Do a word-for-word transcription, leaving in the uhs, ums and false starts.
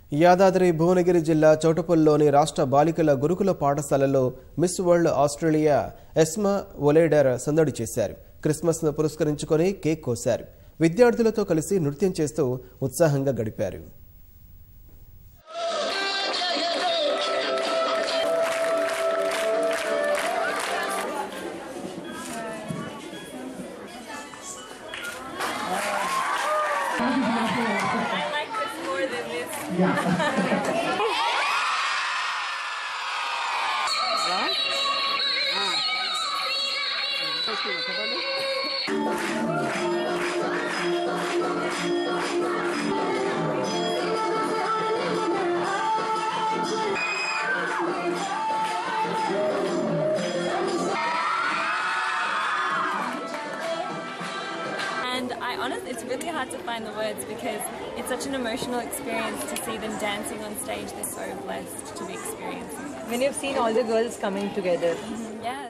యాదాద్రి భువనగిరి జిల్లా చౌటుప్పల్లోని రాష్ట్ర బాలికల గురుకుల పాఠశాలలో Miss World Australia Esma Voloder సందడి చేశారు. క్రిస్మస్ను పురస్కరించుకొని కేక్ కోశారు. విద్యార్థులతో కలిసి నృత్యం చేస్తూ ఉత్సాహంగా గడిపారు. Yeah. And I honestly, it's really hard to find the words because it's such an emotional experience to see them dancing on stage. They're so blessed to be experiencing. When you've seen all the girls coming together. Mm-hmm. Yeah.